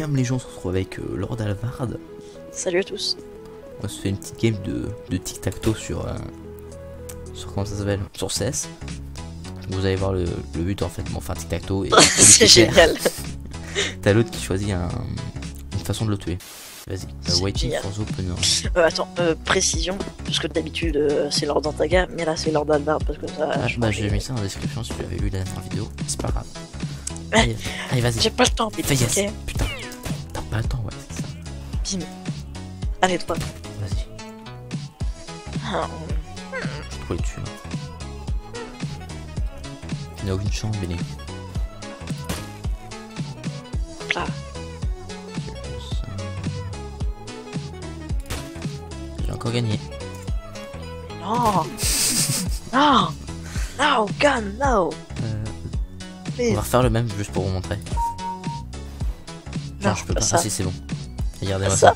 Salam les gens, on se retrouve avec Lord Alvard. Salut à tous. On se fait une petite game de tic-tac-toe sur comment ça s'appelle, sur CS. Vous allez voir le but en fait, bon, enfin tic-tac-toe et c'est génial. T'as l'autre qui choisit une façon de le tuer. Vas-y, waiting for the opener. Attends, précision, parce que d'habitude c'est Lord Antaga, mais là c'est Lord Alvard parce que ça. Bah j'ai mis ça en description si tu l'avais vu la dernière vidéo, c'est pas grave. Allez, vas-y. J'ai pas le temps, Fais yes. Okay. Putain, t'as pas le temps, ouais, c'est ça. Bim. Allez, toi. Vas-y. Je te les tue. Tu n'as aucune chance, Béné. Là. J'ai encore gagné. Non. Non. No, gun, no. On va refaire le même juste pour vous montrer. Non, je peux pas. Ça. Ah si, c'est bon. Regardez-moi ça.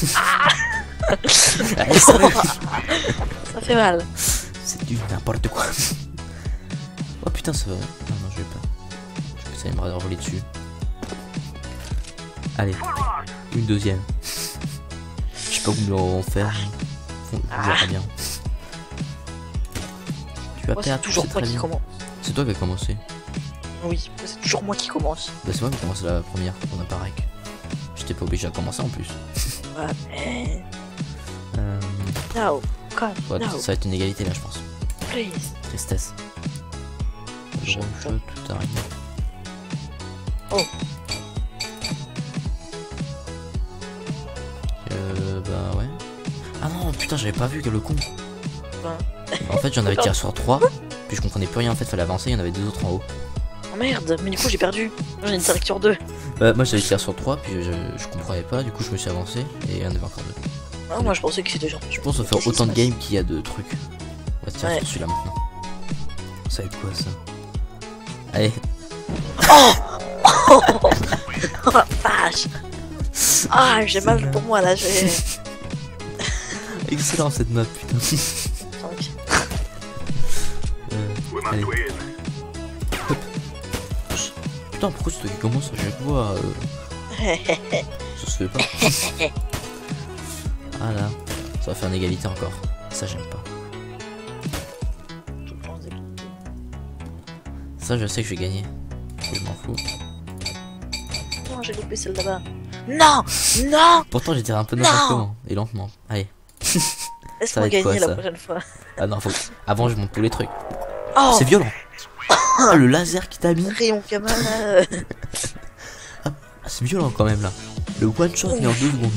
Allez, salut. Ça fait mal. C'est du n'importe quoi. Oh putain, ça va. Non, je vais pas. Je pense que ça va me revoler dessus. Allez, une deuxième. Je sais pas où nous allons faire. On verra bien. Tu vas perdre. C'est toujours moi qui commence. C'est toi qui as commencé. Oui, c'est toujours moi qui commence. Bah c'est moi qui ai commencé la première fois qu'on a pareil. J'étais pas obligé à commencer en plus. Ouais, mais... No, God, ouais, no. ça va être une égalité là je pense. Please. Tristesse. Je tout arrive. Oh. Bah ouais. Ah non putain j'avais pas vu que le con. Ouais. En fait j'en avais tiré sur 3. Puis je comprenais plus rien en fait, fallait avancer, il y en avait 2 autres en haut. Oh merde, mais du coup j'ai perdu. J'en ai une tiré sur 2. Bah moi j'avais tiré sur 3 puis je comprenais pas, du coup je me suis avancé et il y en avait encore 2. Ah moi je pensais que c'était genre... Je pense qu'on va faire autant de games qu'il y a de trucs. On va tirer sur celui-là maintenant. Ça va être quoi ça? Allez. Oh oh la vache. Ah j'ai mal pour moi là, j'ai... Excellent cette map putain. Allez. Hop. Putain pourquoi c'est toi qui commence à chaque fois ça se fait pas. Ah là, ça va faire une égalité encore. Ça j'aime pas. Ça je sais que je vais gagner. Je m'en fous. Non j'ai loupé celle là-bas. Non. Non. Pourtant j'ai tiré un peu n'importe comment et lentement. Allez. Laisse-moi gagner la prochaine fois. Ah non faut... Avant je monte tous les trucs. Oh c'est violent. Ah le laser qui t'a mis. Rayon Kamal là. Ah c'est violent quand même là. Le one shot mais en 2 secondes.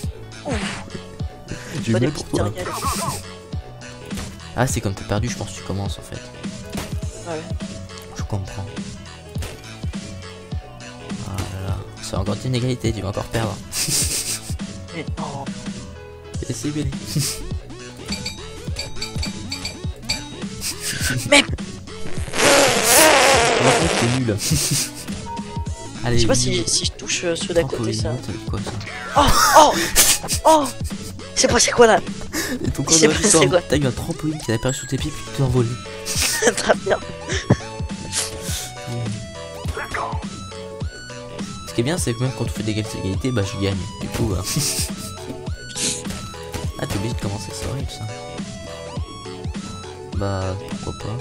J'ai mal pour toi. Ah c'est comme t'es perdu je pense que tu commences en fait. Ouais. Je comprends. Ah là là. Ça va encore une égalité, tu vas encore perdre. Mais non. Et c'est bien. Mais t'es nul. Allez, je sais pas si je touche ceux d'à côté ça. Quoi, ça. Oh. Oh. C'est passé quoi là? Et ton corps de quoi? T'as eu un trampoline qui a apparu sous tes pieds puis tu t'es envolé. Très bien. Ce qui est bien c'est que même quand on fait des games d'égalité, bah je gagne. Du coup bah... Ah t'es obligé de commencer, c'est horrible ça. Bah pourquoi pas.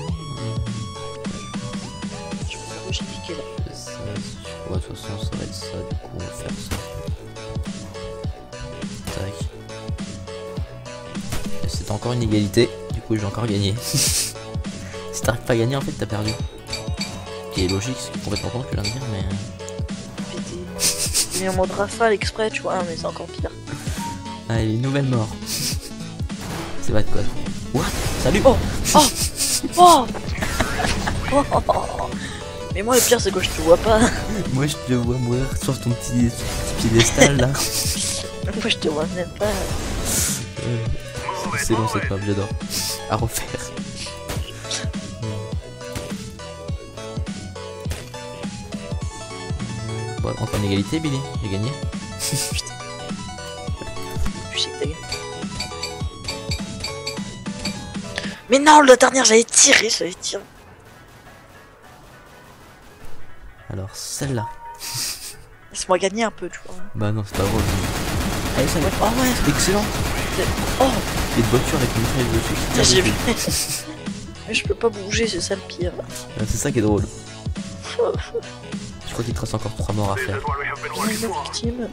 Je vais faire où j'ai cliqué là. Ouais de toute façon ça va être ça, du coup on va faire ça. Tac. C'est encore une égalité, du coup je vais encore gagner. Si t'arrives pas à gagner en fait t'as perdu. Ce qui est logique, c'est complètement con que je viens de dire mais... J'ai mis en mode rafale exprès tu vois mais c'est encore pire. Allez, nouvelle mort. C'est vrai de quoi? What? Salut! Oh! Oh! Oh! Oh! Mais moi le pire c'est que je te vois pas. Moi je te vois mourir sur ton petit piédestal là. Moi je te vois même pas. C'est bon cette map, j'adore. À refaire. Ouais, encore une égalité Billy, j'ai gagné. Putain. Je sais que t'as gagné. Mais non, la dernière j'avais tiré. Alors celle-là. Laisse-moi gagner un peu, tu vois. Bah non, c'est pas drôle. Allez, ça y est. Oh ouais, C'est excellent. oh, Il y a une voiture avec une mitrailleuse dessus qui tire j'ai dessus. vu. Mais je peux pas bouger, c'est ça le pire. C'est ça qui est drôle. Je crois qu'il te reste encore 3 morts à faire. Une victime.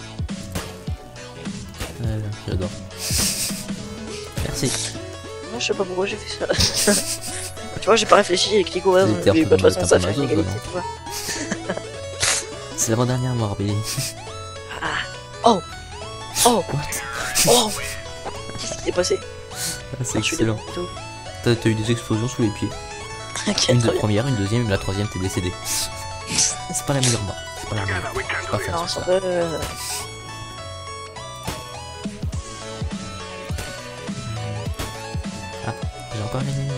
J'adore. Merci. Moi, je sais pas pourquoi j'ai fait ça. Tu vois, j'ai pas réfléchi avec Ligo, T'es mais de toute façon, ça fait un peu une maso, égalité, toi, tu vois. C'est l'avant-dernière mort, Billy. Oh, oh, What? oh. Qu'est-ce qui s'est passé? Ah, c'est Je suis excellent. dégoûté. T'as eu des explosions sous les pieds. Ok, Une de très bien. première, une deuxième, et la troisième, t'es décédé. C'est pas la meilleure mort. C'est pas la meilleure. C'est pas faire Non, sur ça ça. peut... J'ai encore gagné.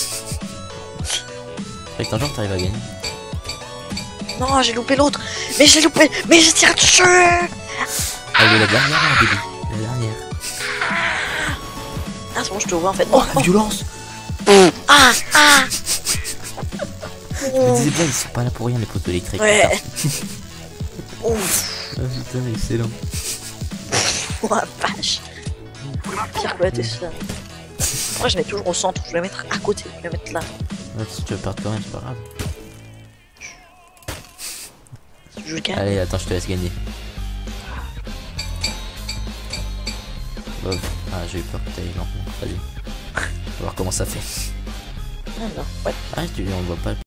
Avec un jour, t'arrives à gagner. Non, j'ai loupé l'autre. Mais j'ai loupé. Mais j'ai tiré dessus. Allez, la dernière, Billy. La dernière. Ah, c'est bon, je te vois en fait. Oh, la violence! Ah, ah. Je me disais bien, ils sont pas là pour rien, les poteaux électriques. Ouais. Putain. Ouf. Ah putain, excellent. Oh la vache. Pire que la Tesla. Moi, je mets toujours au centre. Je vais la mettre à côté. Je vais la mettre là. Ouais, si tu veux perdre quand même, c'est pas grave. Je gagne. Allez, attends, je te laisse gagner. Ah, j'ai eu peur que t'ailles lentement. Vas-y. On va voir comment ça fait. Ah, non. Ouais. Ah, tu on voit pas.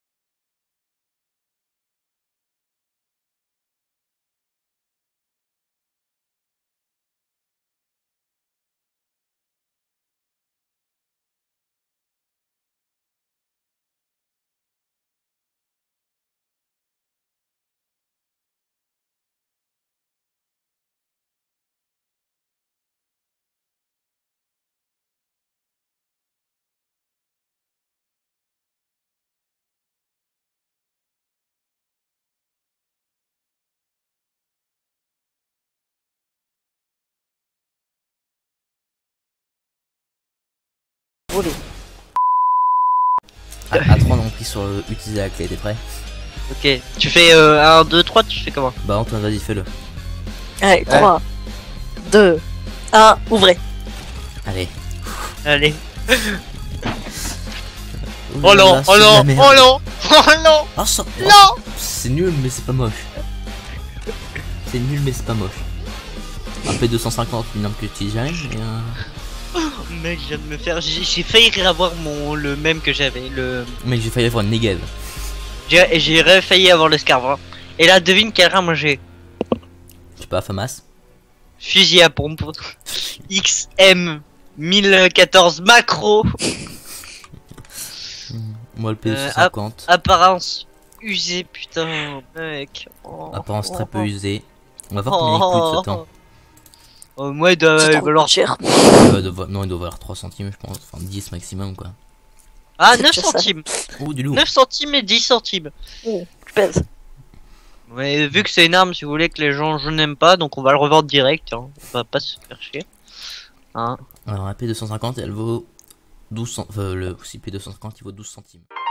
Volé. Ah, à 3, on plie sur utiliser la clé, t'es prêt? Ok, tu fais 1, 2, 3, tu fais comment? Bah, Antoine, vas-y, fais-le. Allez, 3, 2, 1, ouvrez. Allez. Allez. Ouh Oh là non, là, oh c'est de la non, merde. oh non, oh non, Ah, ça... non. C'est nul, mais c'est pas moche. C'est nul, mais c'est pas moche. Un P250, une arme que tu jamais, et un... Mec, je viens de me faire. J'ai failli avoir le même que j'avais. Mec, j'ai failli avoir une Negev. J'ai failli avoir le Scarvin. Et là, devine quelle arme j'ai. Je sais pas, FAMAS. Fusil à pompe. XM 1014 macro. Moi, le P250. Apparence usée, putain, mec. Oh, Apparence très peu oh, usée. On va voir combien il coûte ce temps. Oh, moi, il doit C'est trop valoir cher. Non, il doit valoir 3 centimes, je pense. Enfin, 10 maximum, quoi. Ah, C'est 9 déjà ça. centimes. Oh, du lourd. 9 centimes et 10 centimes. Oh, tu pèses. Ouais, vu que c'est une arme, si vous voulez que les gens je n'aime pas, donc on va le revendre direct. Hein. On va pas se faire chier. Hein. Alors, la P250, elle vaut 12 centimes. Le P250, il vaut 12 centimes.